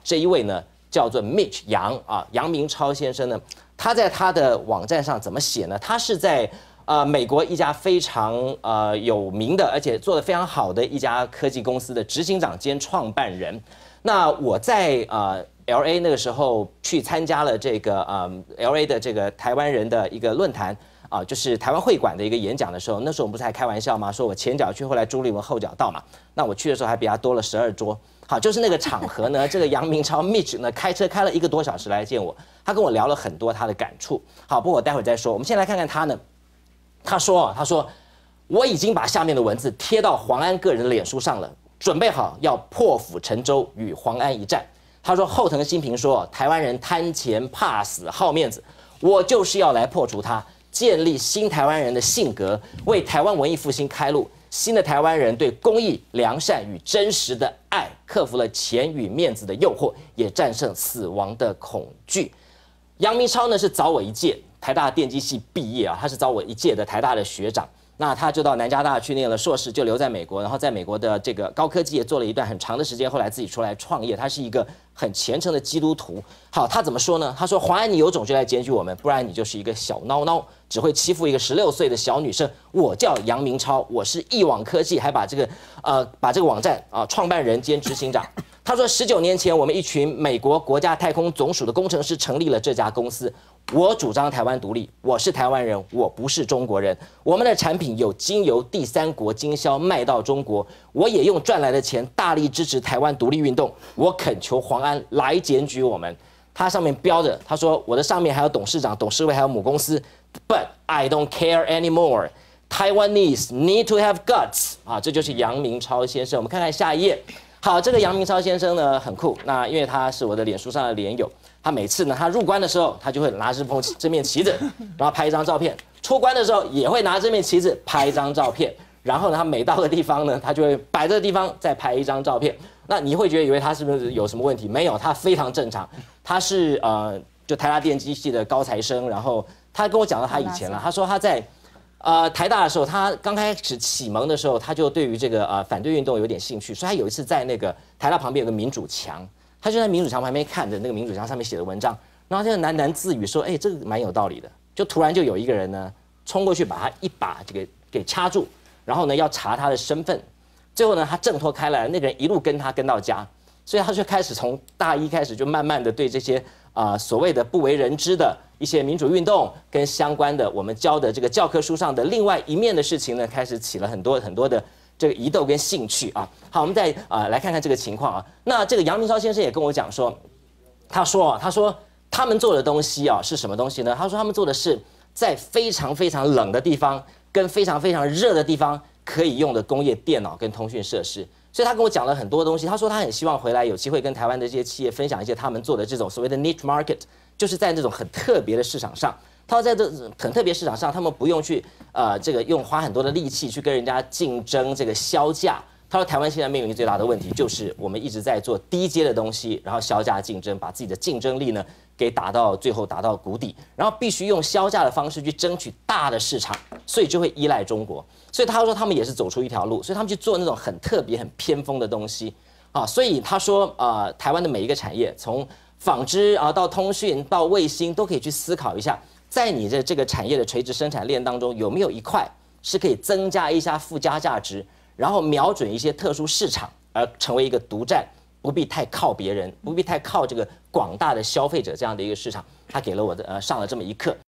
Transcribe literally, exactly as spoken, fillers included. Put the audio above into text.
这一位呢叫做 Mitch 杨啊，杨明超先生呢，他在他的网站上怎么写呢？他是在呃美国一家非常呃有名的，而且做得非常好的一家科技公司的执行长兼创办人。那我在呃 L A 那个时候去参加了这个呃 L A 的这个台湾人的一个论坛。 啊，就是台湾会馆的一个演讲的时候，那时候我们不是还开玩笑吗？说我前脚去，后来朱立文后脚到嘛。那我去的时候还比他多了十二桌。好，就是那个场合呢，这个杨明超 Mitch 呢开车开了一个多小时来见我，他跟我聊了很多他的感触。好，不过我待会儿再说。我们先来看看他呢，他说他说我已经把下面的文字贴到黄安个人的脸书上了，准备好要破釜沉舟与黄安一战。他说后藤新平说台湾人贪钱怕死好面子，我就是要来破除他。 建立新台湾人的性格，为台湾文艺复兴开路。新的台湾人对公益、良善与真实的爱，克服了钱与面子的诱惑，也战胜死亡的恐惧。杨明超呢是早我一届，台大电机系毕业啊，他是早我一届的台大的学长。那他就到南加大去念了硕士，就留在美国，然后在美国的这个高科技也做了一段很长的时间，后来自己出来创业。他是一个很虔诚的基督徒。好，他怎么说呢？他说：“黄安，你有种就来检举我们，不然你就是一个小孬孬，只会欺负一个十六岁的小女生。我叫杨明超，我是亿网科技，还把这个呃把这个网站啊创办人兼执行长。”他说：“十九年前，我们一群美国国家太空总署的工程师成立了这家公司。” 我主张台湾独立，我是台湾人，我不是中国人。我们的产品有经由第三国经销卖到中国，我也用赚来的钱大力支持台湾独立运动。我恳求黄安来检举我们。他上面标着，他说我的上面还有董事长、董事会，还有母公司。But I don't care anymore. Taiwanese need to have guts 啊，这就是杨明超先生。我们看看下一页。好，这个杨明超先生呢很酷，那因为他是我的脸书上的连友。 他每次呢，他入关的时候，他就会拿这封这面旗子，然后拍一张照片；出关的时候也会拿这面旗子拍一张照片。然后呢，他每到个地方呢，他就会摆这个地方再拍一张照片。那你会觉得以为他是不是有什么问题？没有，他非常正常。他是呃，就台大电机系的高材生。然后他跟我讲到他以前了，他说他在呃台大的时候，他刚开始启蒙的时候，他就对于这个呃反对运动有点兴趣，所以他有一次在那个台大旁边有个民主墙。 他就在民主墙旁边看着那个民主墙上面写的文章，然后就喃喃自语说：“哎，这个蛮有道理的。”就突然就有一个人呢冲过去把他一把这个给掐住，然后呢要查他的身份，最后呢他挣脱开来，那个人一路跟他跟到家，所以他就开始从大一开始就慢慢的对这些啊、呃、所谓的不为人知的一些民主运动跟相关的我们教的这个教科书上的另外一面的事情呢，开始起了很多很多的。 这个疑窦跟兴趣啊，好，我们再啊、呃、来看看这个情况啊。那这个杨明超先生也跟我讲说，他说啊，他说他们做的东西啊是什么东西呢？他说他们做的是在非常非常冷的地方跟非常非常热的地方可以用的工业电脑跟通讯设施。所以他跟我讲了很多东西。他说他很希望回来有机会跟台湾的这些企业分享一些他们做的这种所谓的 niche market， 就是在这种很特别的市场上。 他说，在这很特别市场上，他们不用去呃这个用花很多的力气去跟人家竞争这个销价。他说，台湾现在面临最大的问题就是我们一直在做低阶的东西，然后销价竞争，把自己的竞争力呢给打到最后打到谷底，然后必须用销价的方式去争取大的市场，所以就会依赖中国。所以他说他们也是走出一条路，所以他们去做那种很特别、很偏锋的东西啊。所以他说，呃，台湾的每一个产业，从纺织啊到通讯到卫星，都可以去思考一下。 在你的这个产业的垂直生产链当中，有没有一块是可以增加一下附加价值，然后瞄准一些特殊市场，而成为一个独占，不必太靠别人，不必太靠这个广大的消费者这样的一个市场？他给了我的呃上了这么一课。